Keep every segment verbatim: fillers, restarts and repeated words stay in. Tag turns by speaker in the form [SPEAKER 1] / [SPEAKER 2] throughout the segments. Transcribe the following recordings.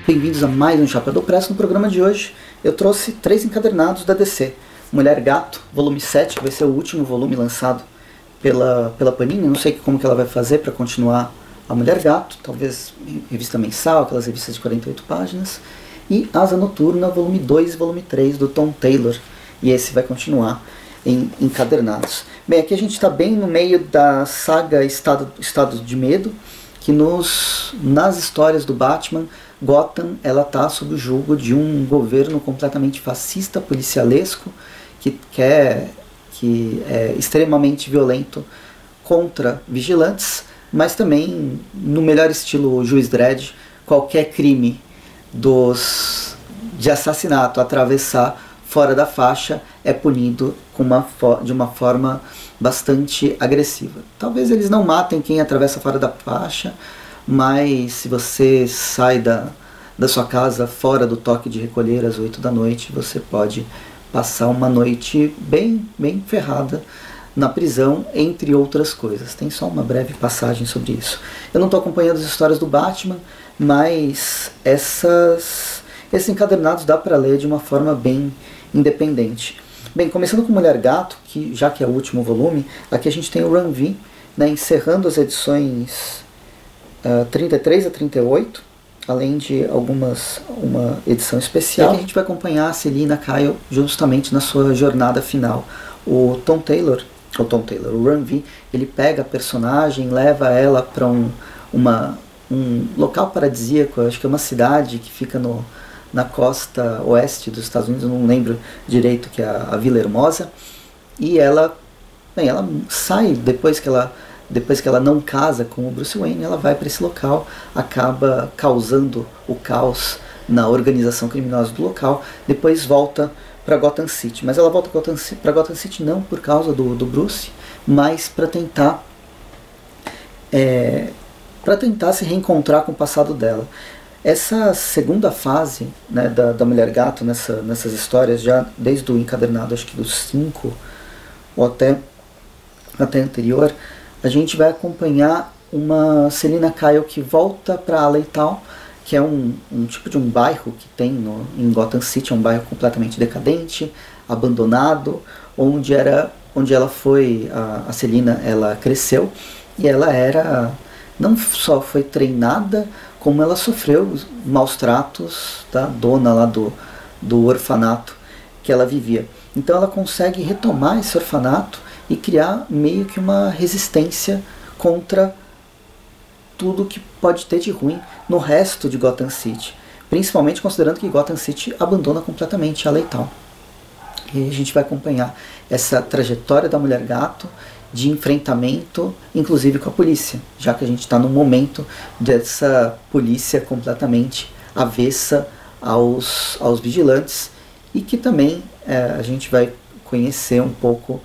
[SPEAKER 1] Bem-vindos a mais um Chapéu do Press. No programa de hoje eu trouxe três encadernados da D C. Mulher Gato, volume sete, que vai ser o último volume lançado pela, pela Panini. Não sei como que ela vai fazer para continuar a Mulher Gato, talvez revista mensal, aquelas revistas de quarenta e oito páginas. E Asa Noturna, volume dois e volume três, do Tom Taylor. E esse vai continuar em encadernados. Bem, aqui a gente está bem no meio da saga Estado, Estado de Medo, que nos, nas histórias do Batman, Gotham ela está sob o jugo de um governo completamente fascista, policialesco, que, quer, que é extremamente violento contra vigilantes, mas também, no melhor estilo Juiz Dredd, qualquer crime dos, de assassinato atravessar fora da faixa é punido com uma, de uma forma bastante agressiva. Talvez eles não matem quem atravessa fora da faixa, mas se você sai da, da sua casa fora do toque de recolher às oito da noite, você pode passar uma noite bem, bem ferrada na prisão, entre outras coisas. Tem só uma breve passagem sobre isso. Eu não estou acompanhando as histórias do Batman, mas essas, esses encadernados dá para ler de uma forma bem independente. Bem, começando com Mulher Gato, que já que é o último volume, aqui a gente tem o Run V, né, encerrando as edições uh, trinta e três a trinta e oito, além de algumas uma edição especial. E aqui a gente vai acompanhar a Selina Kyle justamente na sua jornada final. O Tom Taylor, o Tom Taylor, o Run V, ele pega a personagem, leva ela para um, uma, um local paradisíaco, acho que é uma cidade que fica no na costa oeste dos Estados Unidos, eu não lembro direito, que é a, a Vila Hermosa, e ela, bem, ela sai depois que ela, depois que ela não casa com o Bruce Wayne, ela vai para esse local, acaba causando o caos na organização criminosa do local, depois volta para Gotham City, mas ela volta para Gotham, Gotham City não por causa do, do Bruce, mas para tentar é, para tentar se reencontrar com o passado dela. Essa segunda fase, né, da, da Mulher Gato nessa, nessas histórias, já desde o encadernado, acho que dos cinco ou até, até anterior, a gente vai acompanhar uma Selina Kyle que volta para Alleytown, que é um, um tipo de um bairro que tem no, em Gotham City, é um bairro completamente decadente, abandonado, onde, era, onde ela foi, a, a Selina, ela cresceu, e ela era, não só foi treinada, como ela sofreu maus tratos da dona lá do, do orfanato que ela vivia. Então ela consegue retomar esse orfanato e criar meio que uma resistência contra tudo que pode ter de ruim no resto de Gotham City, principalmente considerando que Gotham City abandona completamente a Alleytown. E a gente vai acompanhar essa trajetória da Mulher Gato, de enfrentamento, inclusive com a polícia, já que a gente está no momento dessa polícia completamente avessa aos, aos vigilantes, e que também é, a gente vai conhecer um pouco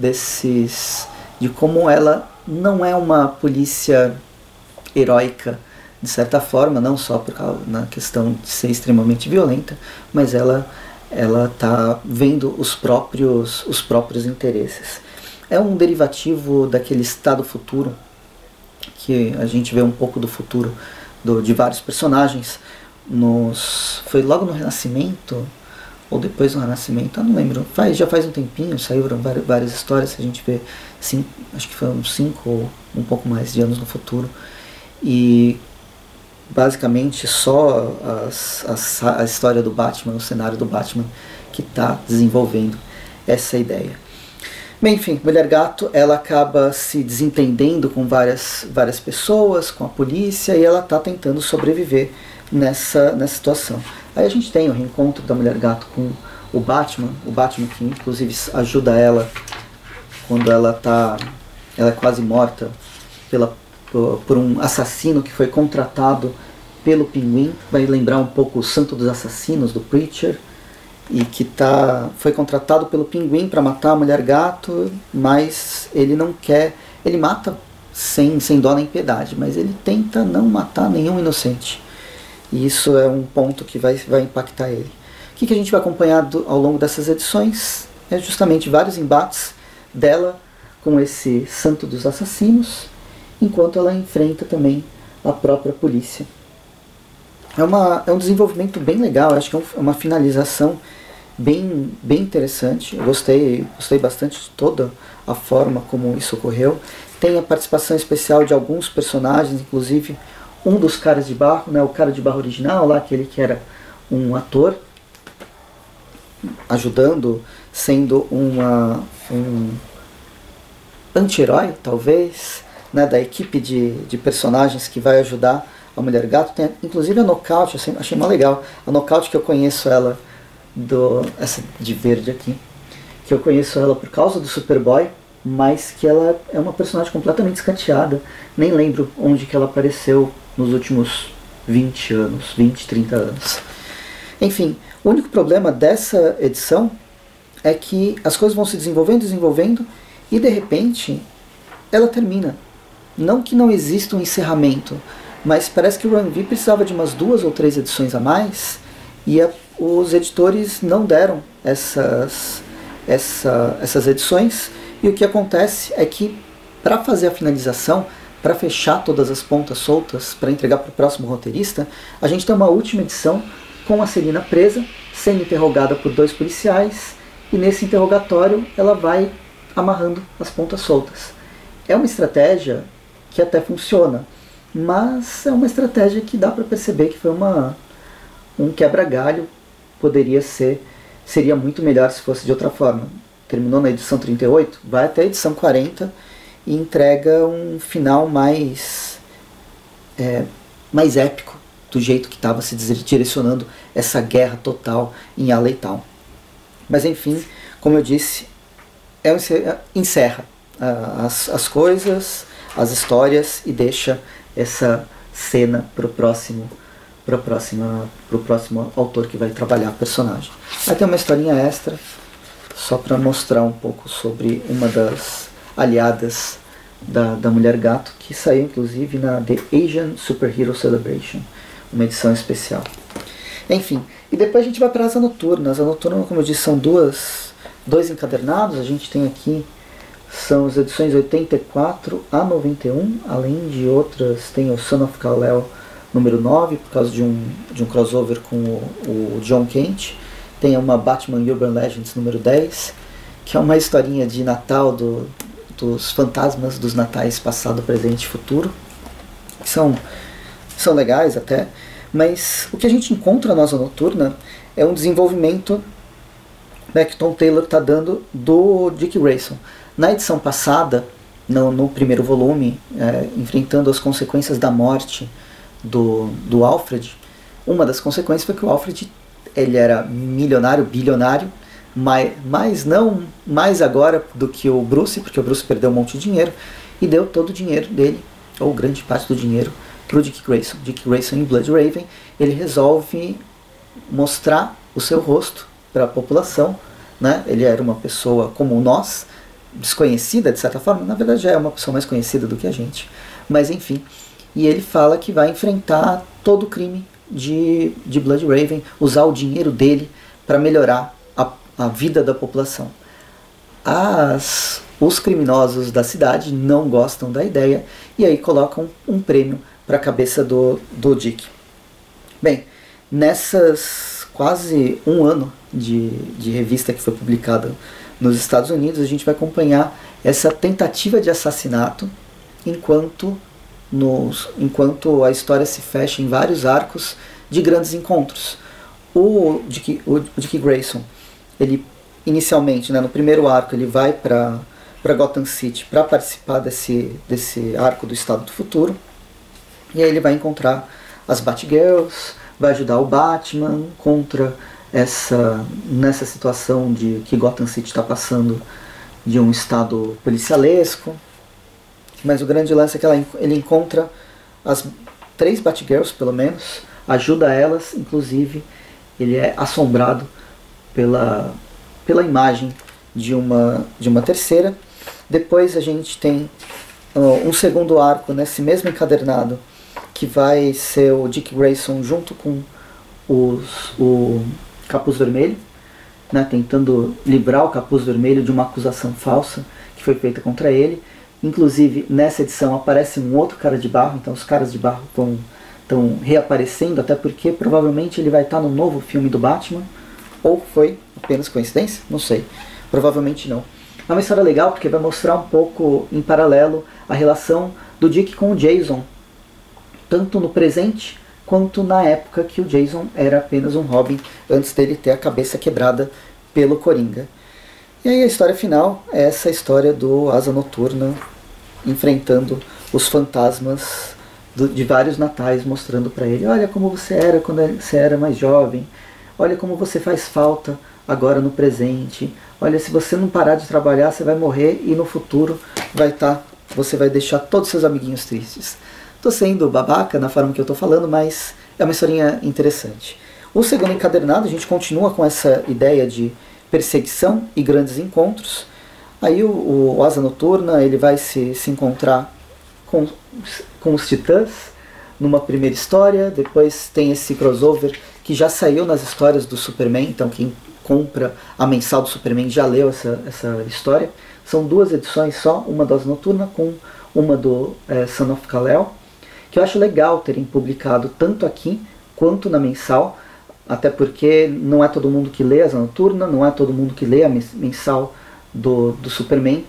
[SPEAKER 1] desses, de como ela não é uma polícia heróica, de certa forma, não só por causa, na questão de ser extremamente violenta, mas ela ela está vendo os próprios, os próprios interesses. É um derivativo daquele estado futuro, que a gente vê um pouco do futuro do, de vários personagens. Nos, foi logo no Renascimento, ou depois do Renascimento, eu não lembro. Faz, já faz um tempinho, saíram várias, várias histórias, a gente vê, cinco, acho que foram cinco ou um pouco mais de anos no futuro. E basicamente só as, as, a história do Batman, o cenário do Batman, que está desenvolvendo essa ideia. Bem, enfim, Mulher Gato, ela acaba se desentendendo com várias, várias pessoas, com a polícia, e ela está tentando sobreviver nessa, nessa situação. Aí a gente tem o reencontro da Mulher Gato com o Batman, o Batman que inclusive ajuda ela quando ela tá, ela é quase morta pela, por, por um assassino que foi contratado pelo Pinguim. Vai lembrar um pouco o Santo dos Assassinos, do Preacher, e que tá, foi contratado pelo Pinguim para matar a Mulher Gato, mas ele não quer, ele mata sem, sem dó nem piedade, mas ele tenta não matar nenhum inocente, e isso é um ponto que vai, vai impactar ele. O que, que a gente vai acompanhar do, ao longo dessas edições é justamente vários embates dela com esse Santo dos Assassinos, enquanto ela enfrenta também a própria polícia. É, uma, é um desenvolvimento bem legal, acho que é um, uma finalização bem, bem interessante. Eu gostei, gostei bastante de toda a forma como isso ocorreu. Tem a participação especial de alguns personagens, inclusive um dos caras de barro, né, o cara de barro original, lá, aquele que era um ator, ajudando, sendo uma, um anti-herói, talvez, né, da equipe de, de personagens que vai ajudar a Mulher Gato. Tem inclusive a Knockout, eu achei, achei mais legal. A Knockout, que eu conheço ela, do, essa de verde aqui, que eu conheço ela por causa do Superboy, mas que ela é uma personagem completamente escanteada. Nem lembro onde que ela apareceu nos últimos vinte anos, vinte, trinta anos. Enfim, o único problema dessa edição é que as coisas vão se desenvolvendo, desenvolvendo, e de repente ela termina. Não que não exista um encerramento, mas parece que o Run V precisava de umas duas ou três edições a mais, e a, os editores não deram essas, essa, essas edições, e o que acontece é que, para fazer a finalização, para fechar todas as pontas soltas, para entregar para o próximo roteirista, a gente tem uma última edição com a Selina presa, sendo interrogada por dois policiais, e nesse interrogatório ela vai amarrando as pontas soltas. É uma estratégia que até funciona, mas é uma estratégia que dá para perceber que foi uma, um quebra-galho. Poderia ser, seria muito melhor se fosse de outra forma. Terminou na edição trinta e oito, vai até a edição quarenta e entrega um final mais, é, mais épico, do jeito que estava se direcionando essa guerra total em Alley Town. Mas enfim, como eu disse, é um, encerra uh, as, as coisas, as histórias, e deixa essa cena para o próximo, pro próximo, pro próximo autor que vai trabalhar a personagem. Vai ter uma historinha extra, só para mostrar um pouco sobre uma das aliadas da, da Mulher Gato, que saiu inclusive na The Asian Superhero Celebration, uma edição especial. Enfim, e depois a gente vai para as Asa Noturna. As Asa Noturna, como eu disse, são duas, dois encadernados. A gente tem aqui, são as edições oitenta e quatro a noventa e um, além de outras, tem o Son of Kal-El número nove, por causa de um, de um crossover com o, o John Kent. Tem uma Batman Urban Legends número dez, que é uma historinha de Natal do, dos fantasmas dos natais passado, presente e futuro, que são, são legais até. Mas o que a gente encontra na Asa Noturna é um desenvolvimento, né, que Tom Taylor está dando do Dick Grayson. Na edição passada, no, no primeiro volume, é, enfrentando as consequências da morte do, do Alfred, uma das consequências foi que o Alfred, ele era milionário, bilionário, mas, mas não mais agora do que o Bruce, porque o Bruce perdeu um monte de dinheiro, e deu todo o dinheiro dele, ou grande parte do dinheiro, para o Dick Grayson. Dick Grayson, em Bloodraven, ele resolve mostrar o seu rosto para a população, né? Ele era uma pessoa como nós, desconhecida de certa forma, na verdade já é uma pessoa mais conhecida do que a gente, mas enfim, e ele fala que vai enfrentar todo o crime de, de Bloodraven, usar o dinheiro dele para melhorar a, a vida da população. As, os criminosos da cidade não gostam da ideia e aí colocam um prêmio para a cabeça do, do Dick. Bem, nessas quase um ano de, de revista que foi publicada nos Estados Unidos, a gente vai acompanhar essa tentativa de assassinato enquanto, nos, enquanto a história se fecha em vários arcos de grandes encontros. O Dick, o, o Dick Grayson, ele inicialmente, né, no primeiro arco, ele vai para para Gotham City para participar desse, desse arco do Estado do Futuro. E aí ele vai encontrar as Batgirls, vai ajudar o Batman contra essa, nessa situação de que Gotham City está passando de um estado policialesco. Mas o grande lance é que ela, ele encontra as três Batgirls, pelo menos, ajuda elas, inclusive ele é assombrado pela, pela imagem de uma, de uma terceira. Depois a gente tem uh, um segundo arco nesse mesmo encadernado, que vai ser o Dick Grayson junto com os, o Capuz Vermelho, né, tentando livrar o Capuz Vermelho de uma acusação falsa que foi feita contra ele. Inclusive, nessa edição aparece um outro cara de barro, então os caras de barro vão estão reaparecendo, até porque provavelmente ele vai estar no novo filme do Batman, ou foi apenas coincidência? Não sei, provavelmente não. É uma história legal porque vai mostrar um pouco em paralelo a relação do Dick com o Jason, tanto no presente quanto na época que o Jason era apenas um Robin, antes dele ter a cabeça quebrada pelo Coringa. E aí a história final é essa história do Asa Noturna enfrentando os fantasmas do, de vários natais, mostrando para ele: olha como você era quando você era mais jovem, olha como você faz falta agora no presente, olha, se você não parar de trabalhar você vai morrer e no futuro vai tá, você vai deixar todos seus amiguinhos tristes. Tô sendo babaca na forma que eu tô falando, mas é uma historinha interessante. O segundo encadernado a gente continua com essa ideia de perseguição e grandes encontros. Aí o, o Asa Noturna ele vai se, se encontrar com, com os Titãs numa primeira história, depois tem esse crossover que já saiu nas histórias do Superman, então quem compra a mensal do Superman já leu essa, essa história. São duas edições só, uma do Asa Noturna com uma do é, Son of Kal-El, que eu acho legal terem publicado tanto aqui quanto na mensal, até porque não é todo mundo que lê Asa Noturna, não é todo mundo que lê a mensal do, do Superman,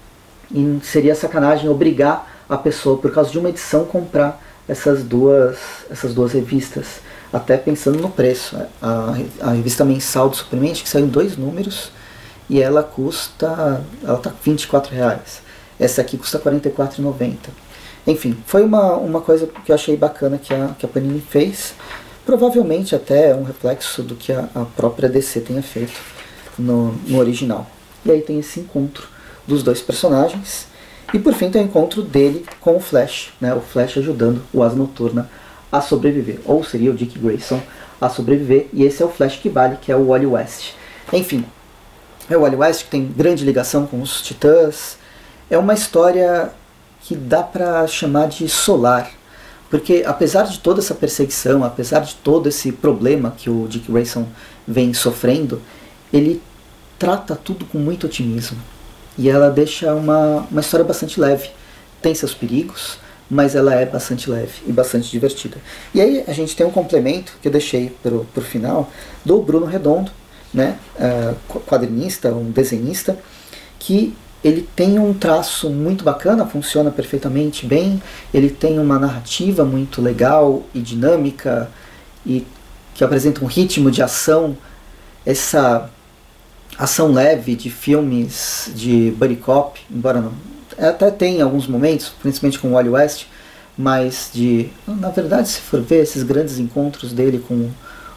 [SPEAKER 1] e seria sacanagem obrigar a pessoa, por causa de uma edição, comprar essas duas, essas duas revistas, até pensando no preço. A, a revista mensal do Superman, acho que saiu em dois números, e ela custa, ela tá vinte e quatro reais. Essa aqui custa quarenta e quatro reais e noventa centavos. Enfim, foi uma, uma coisa que eu achei bacana que a, que a Panini fez. Provavelmente até um reflexo do que a, a própria D C tenha feito no, no original. E aí tem esse encontro dos dois personagens. E por fim tem o encontro dele com o Flash, né? O Flash ajudando o Asa Noturna a sobreviver. Ou seria o Dick Grayson a sobreviver. E esse é o Flash que vale, que é o Wally West. Enfim, é o Wally West que tem grande ligação com os Titãs. É uma história que dá pra chamar de solar. Porque apesar de toda essa perseguição, apesar de todo esse problema que o Dick Grayson vem sofrendo, ele trata tudo com muito otimismo. E ela deixa uma, uma história bastante leve. Tem seus perigos, mas ela é bastante leve e bastante divertida. E aí a gente tem um complemento que eu deixei pro, pro final, do Bruno Redondo, né, uh, quadrinista, um desenhista, que ele tem um traço muito bacana, funciona perfeitamente bem, ele tem uma narrativa muito legal e dinâmica, e que apresenta um ritmo de ação, essa ação leve de filmes de buddy cop, embora não, até tem alguns momentos, principalmente com o Wally West, mas de, na verdade, se for ver esses grandes encontros dele com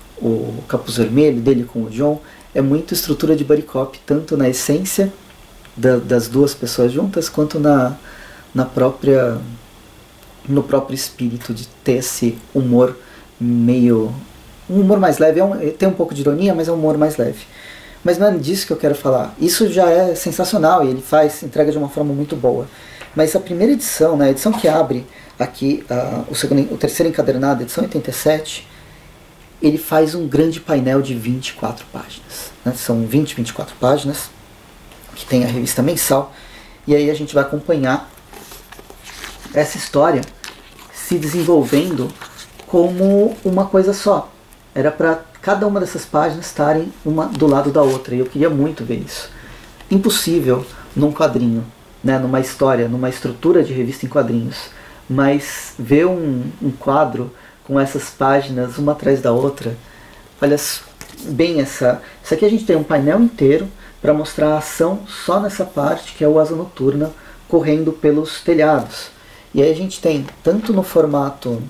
[SPEAKER 1] o Capuz Vermelho, dele com o John, é muito estrutura de buddy cop, tanto na essência da, das duas pessoas juntas, quanto na, na própria, no próprio espírito de ter esse humor meio, um humor mais leve, é um, tem um pouco de ironia, mas é um humor mais leve. Mas não é disso que eu quero falar. Isso já é sensacional e ele faz, entrega de uma forma muito boa. Mas a primeira edição, né, a edição que abre aqui uh, o, segundo, o terceiro encadernado, a edição oitenta e sete, ele faz um grande painel de vinte e quatro páginas. Né? São vinte, vinte e quatro páginas, que tem a revista mensal. E aí a gente vai acompanhar essa história se desenvolvendo como uma coisa só. Era para cada uma dessas páginas estarem uma do lado da outra, e eu queria muito ver isso. Impossível num quadrinho, né, numa história, numa estrutura de revista em quadrinhos, mas ver um, um quadro com essas páginas uma atrás da outra, olha bem essa... Isso aqui a gente tem um painel inteiro para mostrar a ação só nessa parte, que é o Asa Noturna correndo pelos telhados. E aí a gente tem, tanto no formato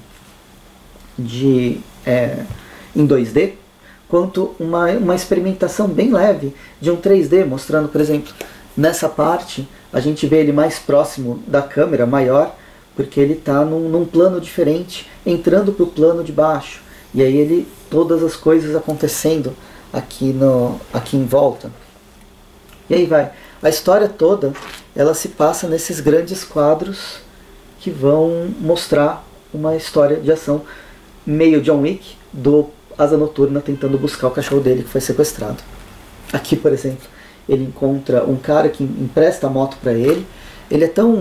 [SPEAKER 1] de... É, em dois D, quanto uma, uma experimentação bem leve de um três D, mostrando, por exemplo, nessa parte, a gente vê ele mais próximo da câmera, maior, porque ele está num, num plano diferente, entrando para o plano de baixo, e aí ele, todas as coisas acontecendo aqui, no, aqui em volta. E aí vai, a história toda, ela se passa nesses grandes quadros que vão mostrar uma história de ação meio John Wick, do Asa Noturna tentando buscar o cachorro dele que foi sequestrado. Aqui, por exemplo, ele encontra um cara que empresta a moto para ele. Ele é tão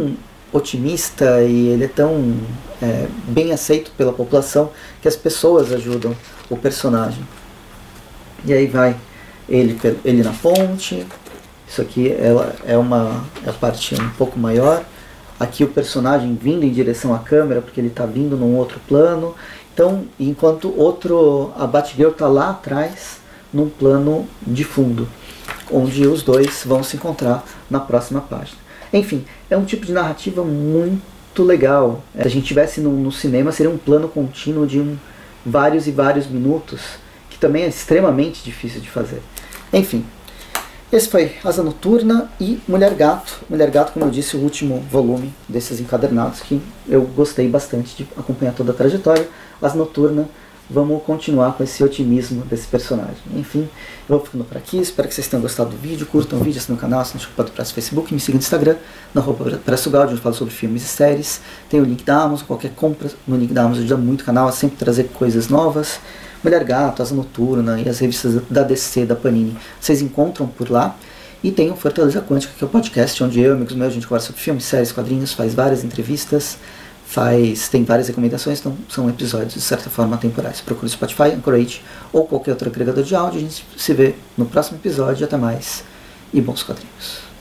[SPEAKER 1] otimista e ele é tão é, bem aceito pela população que as pessoas ajudam o personagem. E aí vai ele, ele na ponte. Isso aqui ela é uma é a parte um pouco maior. Aqui o personagem vindo em direção à câmera, porque ele está vindo num outro plano. Então, enquanto outro, a Batgirl está lá atrás, num plano de fundo, onde os dois vão se encontrar na próxima página. Enfim, é um tipo de narrativa muito legal. Se a gente estivesse no, no cinema, seria um plano contínuo de um, vários e vários minutos, que também é extremamente difícil de fazer. Enfim. Esse foi Asa Noturna e Mulher Gato. Mulher Gato, como eu disse, o último volume desses encadernados, que eu gostei bastante de acompanhar toda a trajetória. Asa Noturna, vamos continuar com esse otimismo desse personagem. Enfim, eu vou ficando por aqui, espero que vocês tenham gostado do vídeo, curtam o vídeo, assinem o canal, assinem o Ocupado Press no Facebook, me sigam no Instagram, na arroba Presso Gaudi, onde eu falo sobre filmes e séries. Tem o link da Amazon, qualquer compra no link da Amazon ajuda muito o canal a sempre trazer coisas novas. Mulher Gato, Asa Noturna e as revistas da D C, da Panini, vocês encontram por lá. E tem o Fortaleza Quântica, que é o podcast onde eu e amigos meus a gente conversa sobre filmes, séries, quadrinhos, faz várias entrevistas, faz, tem várias recomendações, então são episódios de certa forma temporais. Procure Spotify, Anchorage ou qualquer outro agregador de áudio. A gente se vê no próximo episódio. Até mais e bons quadrinhos.